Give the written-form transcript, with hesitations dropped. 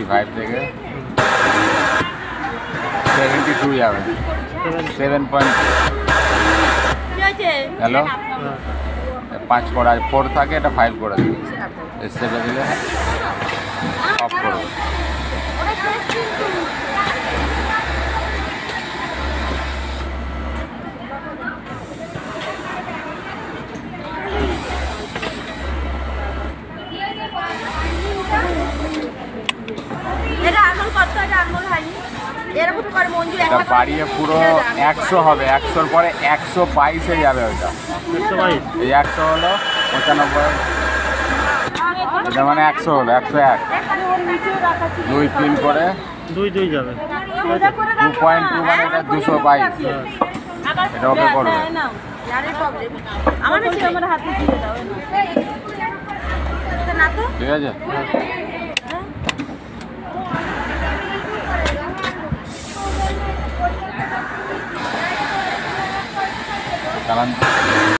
75 থেকে 72 যাবে 7.2। হ্যালো 5 করা 4 থাকে, এটা 5 করে দিই, চেপে দিলে অফ করবো। এটা বাড়িয়ে পুরো 100 হবে, 100-র পরে 122-এ যাবে ওইটা। এই 100 হলো 95, এটা মানে 100 হলো 101, 2 3 করে 2 যাবে 2.2 মানে এটা 222। এটা ওকে করবে। ঠিক আছে। কারণ